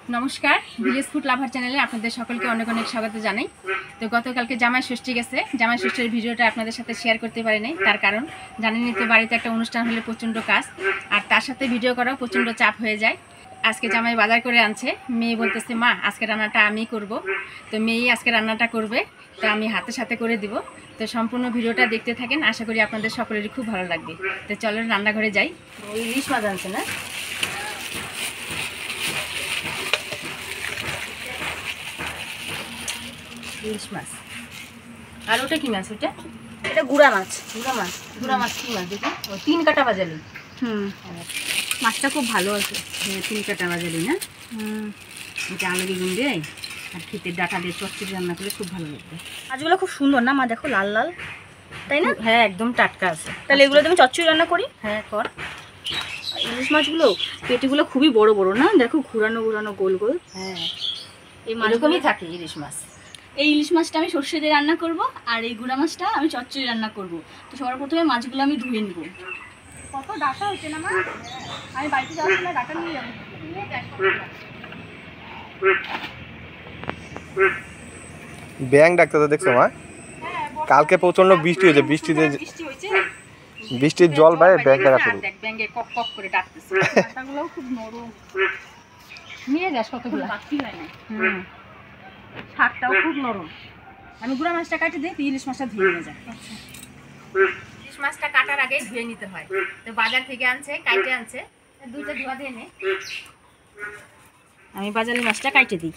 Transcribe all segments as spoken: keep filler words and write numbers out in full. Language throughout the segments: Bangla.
নমস্কার, ভিলেজ ফুড লাভার চ্যানেলে আপনাদের সকলকে অনেক অনেক স্বাগত জানাই। তো গতকালকে জামাই ষষ্ঠী গেছে, জামাই ষষ্ঠীর ভিডিওটা আপনাদের সাথে শেয়ার করতে পারিনি। তার কারণ জানেনই তো, বাড়িতে একটা অনুষ্ঠান হলে প্রচণ্ড কাজ, আর তার সাথে ভিডিও করাও প্রচণ্ড চাপ হয়ে যায়। আজকে জামাই বাজার করে আনছে, মেয়ে বলতেছে মা আজকে রান্নাটা আমি করব। তো মেয়েই আজকে রান্নাটা করবে, তো আমি হাতে সাথে করে দিব। তো সম্পূর্ণ ভিডিওটা দেখতে থাকেন, আশা করি আপনাদের সকলেরই খুব ভালো লাগবে। তো চলেন রান্নাঘরে যাই। ওই ইলিশ মাছ আনছে না, ইলিশ মাছ। আর ওটা কি মাছ? ওটা এটা গুড়া মাছ। গুড়া মাছ। গুড়া মাছ কি মাছ দেখি? ও তিন কাটা বাজালি। হুম, মাছটা খুব ভালো আছে। হ্যাঁ, তিন কাটা বাজালি না। হুম, এটা আলু বেগুন দিয়ে আর খেতে ডাটা দিয়ে চচ্চড়ি রান্না করলে খুব ভালো লাগবে। মাছগুলো খুব সুন্দর না মা? দেখো লাল লাল, তাই না? হ্যাঁ, একদম টাটকা আছে। তাহলে এগুলো তুমি চচ্চড়ি রান্না করি। হ্যাঁ কর। ইলিশ মাছগুলো পেটিগুলো খুবই বড় বড় না? দেখো ঘুরানো ঘুরানো গোল গোল। হ্যাঁ, এই এরকমই মাছগুলোই থাকে ইলিশ মাছ। এই ইলিশ মাছটা আমি সর্ষে দিয়ে রান্না করব, আর এই গুড়া মাছটা আমি চচ্চড়ি রান্না করব। তো সবার প্রথমে মাছগুলো আমি ধুয়ে নিব। কত ডাটা হচ্ছে না মা? আমি বাড়িতে যাওয়ার সময় ডাটা নিয়ে যাবো। ব্যাং ডাকতে তো দেখছো মা? কালকে প্রচন্ড বৃষ্টি হয়েছে, বৃষ্টিতে বৃষ্টি হয়েছে, বৃষ্টির জল বাইরে ব্যাং ডাকা শুরু। দেখ ব্যাঙ্গে কক কক করে ডাকতেছে। ডাটাগুলোও খুব নরম, নিয়ে যাস কতগুলো। বাকি হয় না। হুম, শাকটাও খুব নরম। আমি গুড়া মাছটা কাটে দিই, তুই ইলিশ মাছটা ধুয়ে নিয়ে যা। ইলিশ মাছটা কাটার আগে ধুয়ে নিতে হয়। তো বাজার থেকে আনছে, কাইটে আনছে, দুইটা ধোয়া দিয়ে নে। আমি বাজালি মাছটা কাইটে দিই।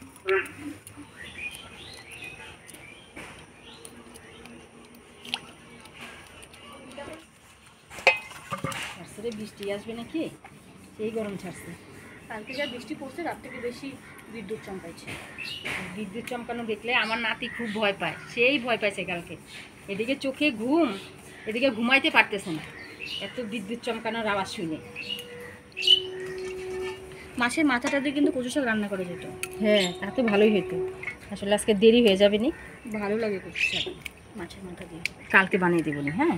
বৃষ্টি আসবে নাকি, সেই গরম ছাড়ছে। কালকে যা বৃষ্টি পড়ছে, রাত থেকে বেশি বিদ্যুৎ চমকাইছে। বিদ্যুৎ চমকানো দেখলে আমার নাতি খুব ভয় পায়, সেই ভয় পাইছে কালকে। এদিকে চোখে ঘুম, এদিকে ঘুমাইতে পারতেছে না, এত বিদ্যুৎ চমকানোর আওয়াজ শুনে। মাছের মাথাটা দিয়ে কিন্তু কচু শাক রান্না করে যেত। হ্যাঁ, তা তো ভালোই হতো। আসলে আজকে দেরি হয়ে যাবে নি, ভালো লাগে কচু শাক মাছের মাথা দিয়ে। কালকে বানিয়ে দেবো নি। হ্যাঁ,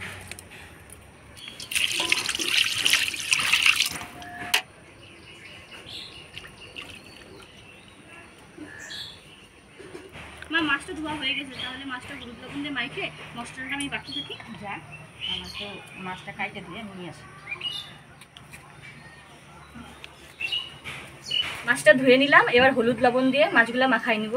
আমার মাছটা ধোয়া হয়ে গেছে, তাহলে মাছটা হলুদ লবণ দিয়ে মাইকে মশলাটা আমি বাকি থাকি। যা, আমার তো মাছটা কাইটে দিয়ে আমি নিয়ে আসি। মাছটা ধুয়ে নিলাম, এবার হলুদ লবণ দিয়ে মাছগুলো মাখাই নিব।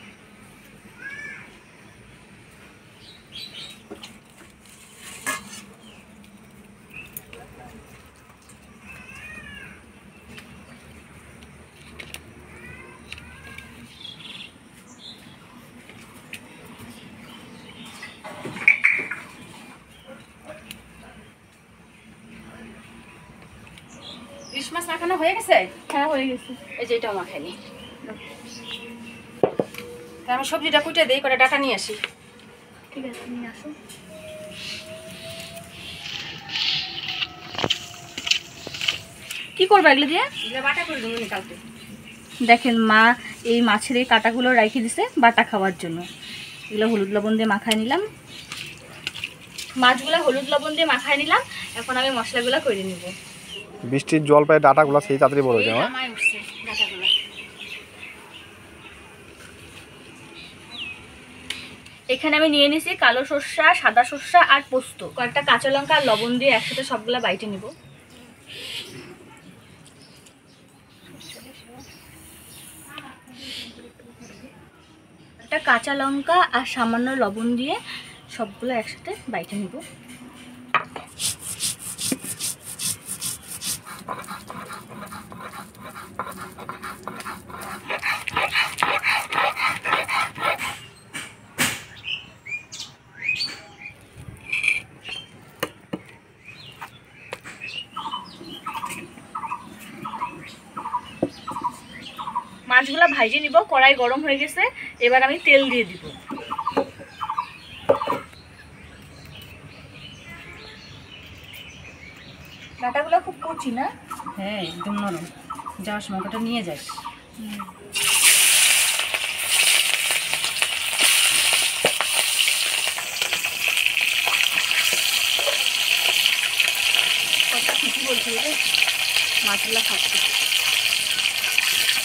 ইলিশ মাছ মাখানো হয়ে গেছে? হ্যাঁ, হয়ে গেছে। এই যে এটাও মাখাইনি। তা আমি সবজিটা কুটে দিই, করে ডাটা নিয়ে আসি। ঠিক আছে, নিয়ে আসো। কি করবা এগুলো দিয়ে? এগুলো বাটা করে দেবো কালকে। দেখেন মা এই মাছের এই কাঁটাগুলো রেখে দিছে বাটা খাওয়ার জন্য। এগুলো হলুদ লবণ দিয়ে মাখায় নিলাম, মাছগুলো হলুদ লবণ দিয়ে মাখায় নিলাম। এখন আমি মশলাগুলো করে নিব। বৃষ্টির জল পায়ে ডাটাগুলো সেই তাড়াতাড়ি বড় হয়েছে আমার। আমায় উঠছে ডাটাগুলো। এখানে আমি নিয়ে নিছি কালো সর্ষা, সাদা সর্ষা আর পোস্ত, কয়েকটা কাঁচা লঙ্কা আর লবণ দিয়ে একসাথে সবগুলা বাইটে নিব। একটা কাঁচা লঙ্কা আর সামান্য লবণ দিয়ে সবগুলো একসাথে বাইটে নিব। মাছগুলো ভাইজে নিব, কড়াই গরম হয়ে গেছে, এবার আমি তেল দিয়ে দিব। ডাটাগুলো খুব কচি না? হ্যাঁ, একদম নরম। যাওয়ার সময় ওটা নিয়ে যাস। কথা ঠিকই বলছি রে, মাছগুলো খাচ্ছি।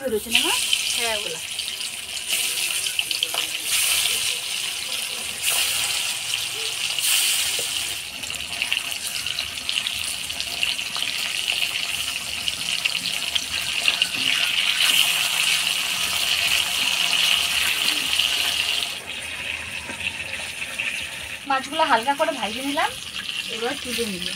বেরোচ্ছে না মা? হ্যাঁ ওগুলা মাছগুলো হালকা করে ভাজে নিলাম, এবার তুলে নিব।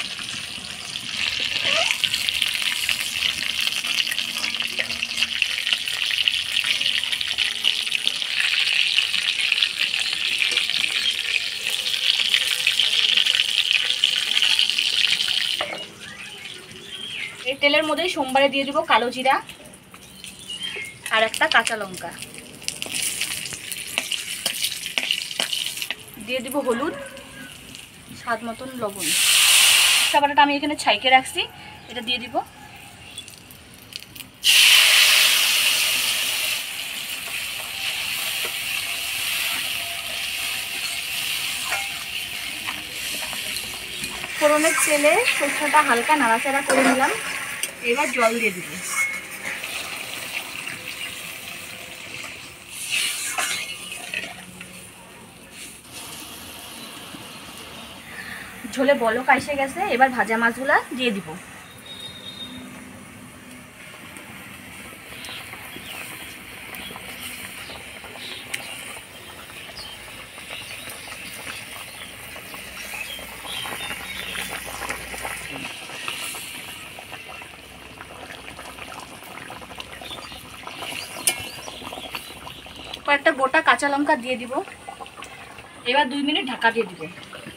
এই তেলের মধ্যে সোমবারে দিয়ে দেবো কালো জিরা আর একটা কাঁচা লঙ্কা, দিয়ে দিব হলুদ, স্বাদ মতন লবণ। খাবারটা আমি এখানে ছাইকে রাখছি, এটা দিয়ে দিব। ফোড়নের তেলে সরষেটা হালকা নাড়াচাড়া করে নিলাম, এবার জল দিয়ে দিব। ঝোলে বলক এসে গেছে, এবার ভাজা মাছগুলা দিয়ে দিব। কয়েকটা গোটা কাঁচা লঙ্কা দিয়ে দিব, এবার দুই মিনিট ঢাকা দিয়ে দিব।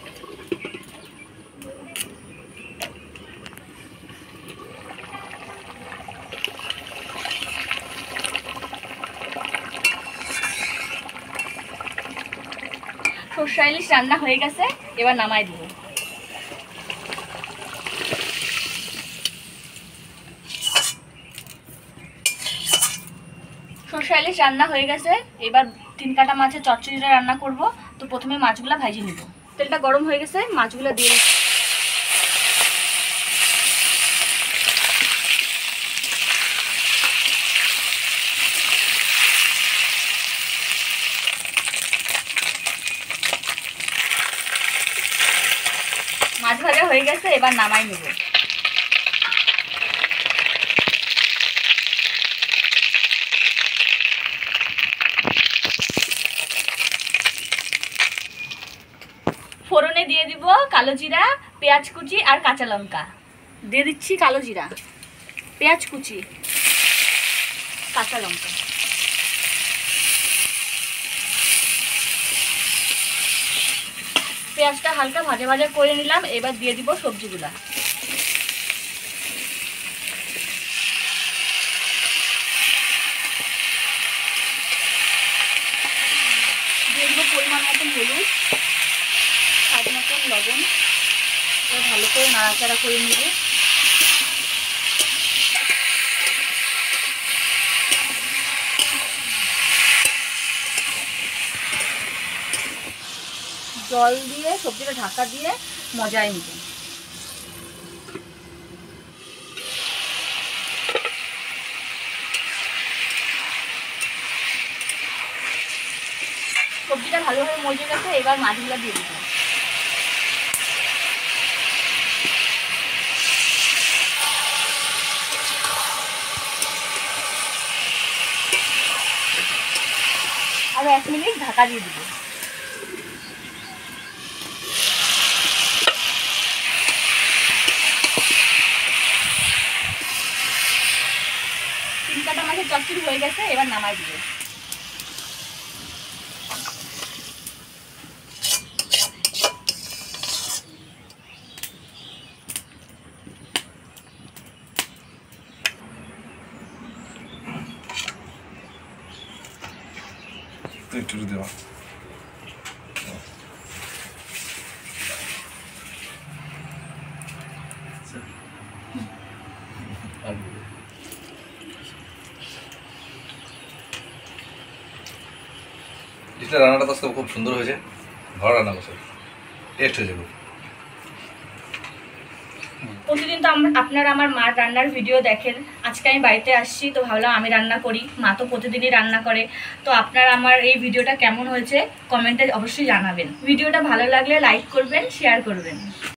সরষে ইলিশ রান্না হয়ে গেছে, এবার নামাই দিব। সরষে ইলিশ রান্না হয়ে গেছে, এবার তিন কাটা মাছের চচ্চড়িটা রান্না করব। তো প্রথমে মাছগুলা ভাজি নিব। তেলটা গরম হয়ে গেছে, মাছগুলো দিয়ে দিচ্ছি। মাছ ভাজা হয়ে গেছে, এবার নামাই নেব। ফোড়নে দিয়ে দিব কালো জিরা, পেঁয়াজ কুচি আর কাঁচা লঙ্কা। দিয়ে দিচ্ছি কালো জিরা, পেঁয়াজ কুচি, কাঁচা লঙ্কা। পেঁয়াজটা হালকা ভাজা ভাজা করে নিলাম, এবার দিয়ে দিব সবজিগুলা। দিয়ে দিব পরিমাণ মতন হলুদ, স্বাদ মতন লবণ। এবার ভালো করে নাড়াচাড়া করে নিব। জল দিয়ে সবজিটা ঢাকা দিয়ে মজায় নিব। সবজিটা ভালোভাবে মজে গেছে, এবার মাছগুলো দিয়ে দিব। আর এক মিনিট ঢাকা দিয়ে দিব। তিন কাটা মাছের চচ্চড়ি হয়ে গেছে, এবার নামাই দিব। একটু দেওয়া রান্নাটা তো খুব সুন্দর হয়েছে, ভালো রান্না করছে, টেস্ট হয়েছে খুব। প্রতিদিন তো আপনারা আমার মার রান্নার ভিডিও দেখেন, আজকে আমি বাড়িতে আসছি, তো ভাবলাম আমি রান্না করি, মা তো প্রতিদিনই রান্না করে। তো আপনারা আমার এই ভিডিওটা কেমন হয়েছে কমেন্টে অবশ্যই জানাবেন। ভিডিওটা ভালো লাগলে লাইক করবেন, শেয়ার করবেন।